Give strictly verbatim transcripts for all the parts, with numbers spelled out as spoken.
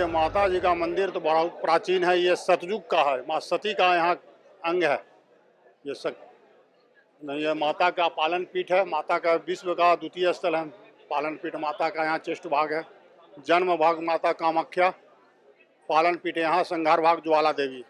माता जी का मंदिर तो बड़ा प्राचीन है। ये सतयुग का है, माँ सती का यहाँ अंग है। ये सत नहीं, ये माता का पालन पीठ है। माता का विश्व का द्वितीय स्थल है पालन पीठ। माता का यहाँ चेष्ट भाग है, जन्म भाग माता कामाख्या, पालन पीठ यहाँ संघार भाग ज्वाला देवी।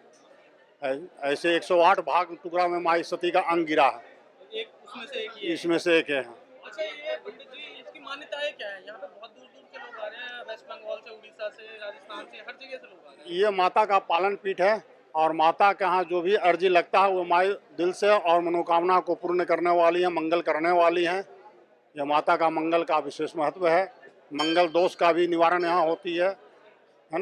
ऐसे एक सौ आठ भाग टुकड़ा में माई सती का अंग गिरा है। एक उसमें से एक ये इसमें से एक है। अच्छा, ये पंडित जी इसकी मान्यताएं क्या है? यहाँ पे बहुत दूर दूर से लोग आ रहे हैं, वेस्ट बंगाल से, उड़ीसा से, राजस्थान से, हर जगह से लोग आ रहे हैं। ये माता का पालन पीठ है और माता के यहाँ जो भी अर्जी लगता है वो माई दिल से और मनोकामना को पूर्ण करने वाली है, मंगल करने वाली हैं। यह माता का मंगल का विशेष महत्व है। मंगल दोष का भी निवारण यहाँ होती है, है ना।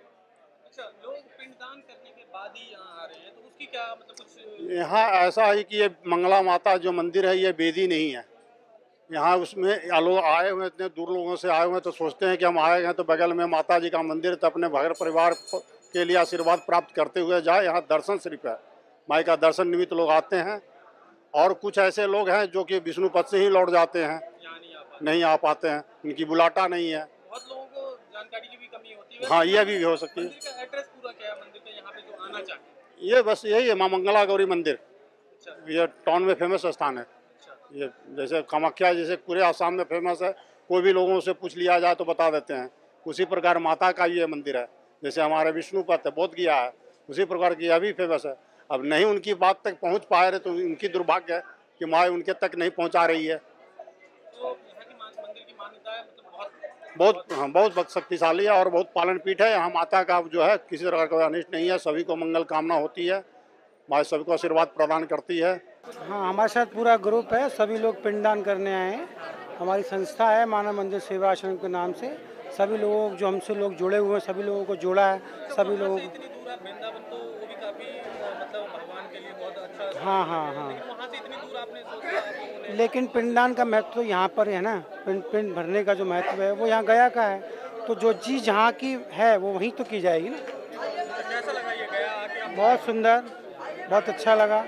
अच्छा, लोग पिंडदान करने के बाद ही यहाँ आ रहे हैं, तो उसकी क्या मतलब कुछ? यहाँ ऐसा है कि ये मंगला माता जो मंदिर है ये वेदी नहीं है। यहाँ उसमें लोग आए हुए, इतने दूर लोगों से आए हुए हैं, तो सोचते हैं कि हम आए हैं तो बगल में माता जी का मंदिर, तो अपने घर परिवार के लिए आशीर्वाद प्राप्त करते हुए जाए। यहाँ दर्शन सिर्फ है, माई का दर्शन निमित्त लोग आते हैं। और कुछ ऐसे लोग हैं जो कि विष्णु पद से ही लौट जाते हैं, नहीं आ पाते हैं, उनकी बुलाटा नहीं है। बहुत लोगों को जानकारी की भी कमी होती है। हाँ, ये भी हो सकती है। मंदिर का एड्रेस पूरा क्या है मंदिर का, यहाँ पे जो आना चाहे? ये बस यही है, माँ मंगला गौरी मंदिर। ये टाउन में फेमस स्थान है। ये जैसे कामाख्या जैसे पूरे आसाम में फेमस है, कोई भी लोगों से पूछ लिया जाए तो बता देते हैं। उसी प्रकार माता का ये मंदिर है, जैसे हमारे विष्णुपद है, बोध गया है, उसी प्रकार की यह भी फेमस है। अब नहीं उनकी बात तक पहुंच पा रहे तो उनकी दुर्भाग्य है कि माँ उनके तक नहीं पहुंचा रही है। तो यहाँ की मंदिर की मान्यता है मतलब बहुत बहुत हाँ, बहुत शक्तिशाली है और बहुत पालन पीठ है। यहाँ माता का जो है किसी तरह का अनिष्ट नहीं है, सभी को मंगल कामना होती है, माँ सभी को आशीर्वाद प्रदान करती है। हाँ, हमारे साथ पूरा ग्रुप है, सभी लोग पिंडदान करने आए हैं। हमारी संस्था है मानव मंदिर सेवा आश्रम के नाम से। सभी लोग जो हमसे लोग जुड़े हुए हैं, सभी लोगों को जोड़ा है। सभी लोग इतनी दूर आप वृंदावन, तो वो भी काफी मतलब भगवान के लिए बहुत अच्छा। हाँ हाँ हाँ लेकिन वहाँ से इतनी दूर आपने सोचा आप लोगों ने? लेकिन पिंडदान का महत्व तो यहाँ पर है ना। पिंड पिंड भरने का जो महत्व है वो यहाँ गया का है, तो जो चीज़ जहाँ की है वो वहीं तो की जाएगी ना। तो कैसा लगा ये गया आके आपको? बहुत सुंदर, बहुत अच्छा लगा।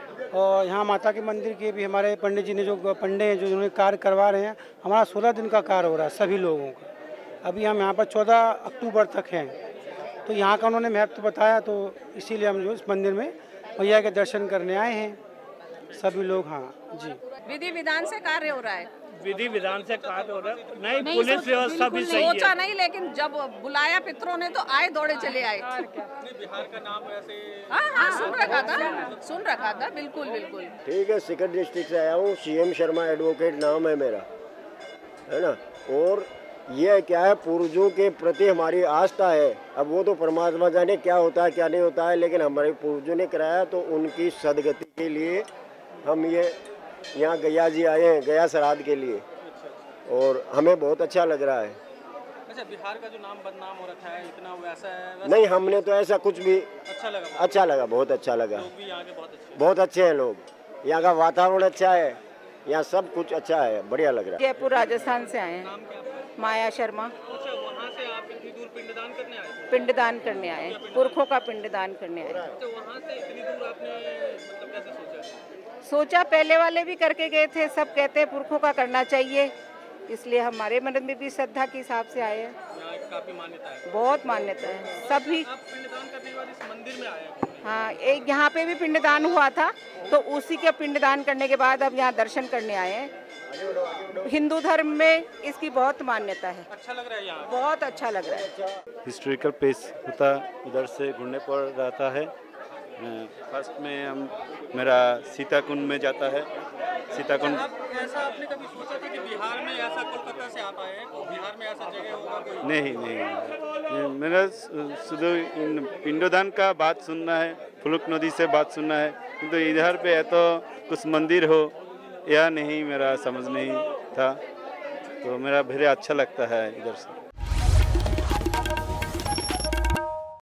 और यहाँ माता के मंदिर के भी हमारे पंडित जी ने जो पंडित हैं जो उन्होंने कार्य करवा रहे हैं, हमारा सोलह दिन का कार्य हो रहा है सभी लोगों का। अभी हम यहाँ पर चौदह अक्टूबर तक हैं, तो यहाँ का उन्होंने महत्व बताया, तो इसीलिए हम जो इस मंदिर में मैया के दर्शन करने आए हैं सभी लोग। हाँ जी, विधि विधान से कार्य हो रहा है। विधि विधान से कार्य हो रहा है। नहीं, नहीं पुलिस व्यवस्था भी सही है। सोचा नहीं, लेकिन जब बुलाया पितरों ने तो आए, दौड़े चले आए। बिहार का नाम वैसे हाँ हाँ सुन रखा था, सुन रखा था, बिल्कुल बिल्कुल। ठीक है, सीकर डिस्ट्रिक्ट से आया हूँ। सीएम शर्मा एडवोकेट नाम है मेरा, है ना। और ये क्या है, पूर्वजों के प्रति हमारी आस्था है। अब वो तो परमात्मा जाने क्या होता है क्या नहीं होता है, लेकिन हमारे पूर्वजों ने कराया तो उनकी सदगति के लिए हम ये यहाँ गया जी आए हैं, गया श्राद्ध के लिए। और हमें बहुत अच्छा लग रहा है। अच्छा, बिहार का जो नाम बदनाम हो रखा है इतना, वैसा है? वैसा नहीं, हमने तो ऐसा कुछ भी अच्छा लगा। अच्छा लगा, बहुत अच्छा लगा। लोग भी यहाँ के बहुत अच्छे बहुत अच्छे हैं लोग, यहाँ का वातावरण अच्छा है, यहाँ सब कुछ अच्छा है, बढ़िया लग रहा है। जयपुर राजस्थान से आए हैं, माया शर्मा। अच्छा, वहाँ से आप इतनी दूर पिंडदान करने आए? पिंडदान करने आए, पुरखों का पिंडदान करने आए। तो वहाँ से इतनी दूर आपने मतलब कैसे सोचा? सोचा, पहले वाले भी करके गए थे, सब कहते हैं पुरखों का करना चाहिए, इसलिए हमारे मन में भी श्रद्धा के हिसाब से आए हैं। यहाँ काफी मान्यता है। बहुत मान्यता है सभी। आप पिंडदान करने के बाद इस मंदिर में आए हैं? हाँ, एक यहाँ पे भी पिंडदान हुआ था, तो उसी के पिंडदान करने के बाद अब यहाँ दर्शन करने आए हैं। हिंदू धर्म में इसकी बहुत मान्यता है। अच्छा लग रहा है यहाँ? बहुत अच्छा लग रहा है। हिस्टोरिकल प्लेस होता, इधर से घूमने पर रहता है। फर्स्ट में हम मेरा सीता कुंड में जाता है। सीता कुंड ऐसा आपने कभी सोचा था कि बिहार में ऐसा, कोलकाता से आप आए हैं तो बिहार में ऐसा जगह होगा कोई? नहीं नहीं, मेरा शुद्ध पिंडोदान का बात सुनना है, फुलुक नदी से बात सुनना है, किंतु इधर पे है तो कुछ मंदिर हो या नहीं मेरा समझ नहीं था, तो मेरा very अच्छा लगता है इधर से।